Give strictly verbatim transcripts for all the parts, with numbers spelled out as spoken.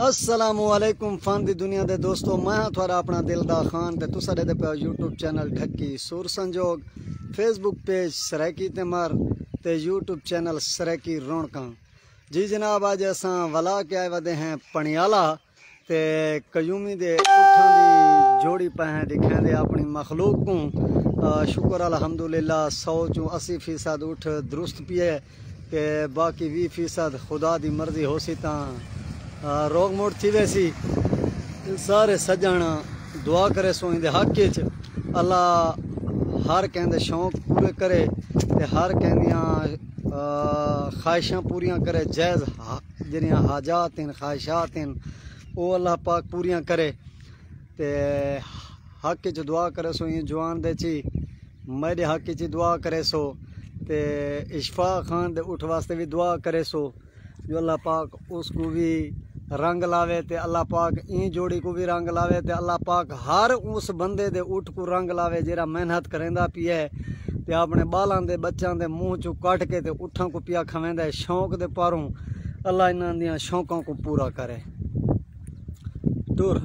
अस्सलामुअलैकुम फन दी दुनिया दे दोस्तों, मैं हाँ थोड़ा अपना दिलदार खान ते तुसा दे पे यूट्यूब चैनल ढक्की सुर संजोग, फेसबुक पेज सरैकी तेमर ते यूट्यूब चैनल सरैकी रौनकां। जी जनाब, अज असां वला के आए वदे हैं पनियाला ते कयूमी दे उठां दी जोड़ी पैं दिखें दे अपनी मखलूक को शुक्र अल्हम्दुलिल्लाह सौ चू अस्सी फीसद उठ दुरुस्त पिए के बाकी भी फीसद खुदा दी मर्जी हो सी तां रोग मोड़ थी वैसी। सारे सजन दुआ करे सो इंदे हक च अल्लाह हर कहते शौक पूरे करे ते हर कहदियाँ ख्वाहिशां पूरियां करे। जैज़ जरिया हाजात हैं ख्वाहिशात हैं वो अल्लाह पाक पूरियां करे ते हक च दुआ करे सो। ये जवान दे ची मेरे हक च दुआ करे सो ते इशफा खान दे उठ वास्ते भी दुआ करे सो जो अल्लाह पाक उसको भी रंग लावे ते अल्लाह पाक ई जोड़ी को भी रंग लावे ते अल्लाह पाक हर उस बंदे दे उठ को रंग लावे जेरा मेहनत करेंदा पिया ते अपने बालां दे बच्चां दे मुँह चू कट के ते उठां को पिया खवेंदा है शौक दे पारों। अल्लाह इन्हां दियां शौकों को पूरा करे। टुर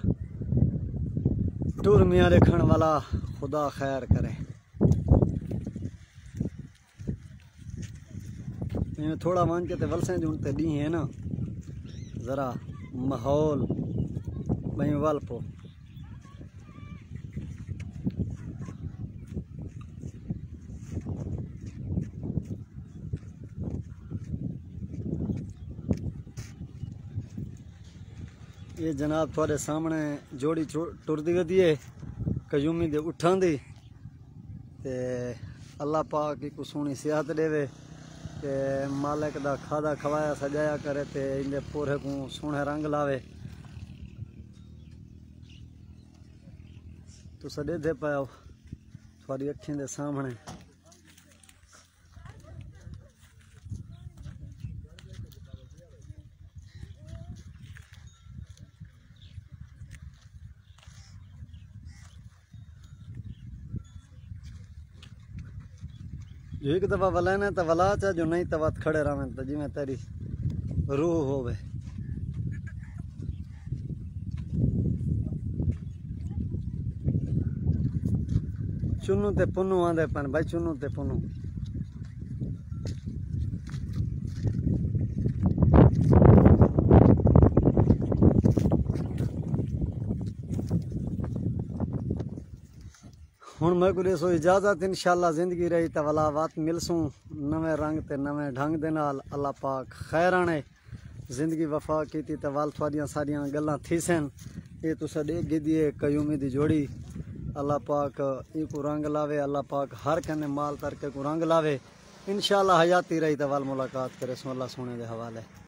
टुर मियाँ देखण वाला खुदा खैर करे। थोड़ा मान के ते वलसें जुड़ते दी है ना ज़रा माहौल बई वाल पो ये जनाब थोड़े सामने जोड़ी टुरदी वधी है कयूमी दे उठां दी ते अल्लाह पाक को सोहनी सेहत देवे ते मालिक दा खादा खवाया सजाया करे ते इंदे पूरे को सोहने रंग लावे। तुस देखे पाओ थोड़ी अखियों के सामने जो एक दफा वलाने तो वला चा जो नहीं तो वत खड़े रहें तो जिमें तेरी रूह होवे। चुन्नू ते पुन्नू आंदे पन भाई चुन्नू ते पुन्नू। हुण मैं को सो इजाजत इंशाअल्लाह जिंदगी रही तो वला वात मिलसूँ नवे रंग ते नवे ढंग दे नाल। अल्लाह पाक खैर आने जिंदगी वफा की तो वाल थोड़ियां सारियां गल्लां थी सन। ये तुसा देख गिदिए कयूमी दी जोड़ी अल्लाह पाक ई को रंग लावे। अल्लाह पाक हर कहने माल तरके को रंग लावे। इंशाअल्लाह हयाती रही तो वाल मुलाकात करे सो अल्लाह सोने दे हवाले।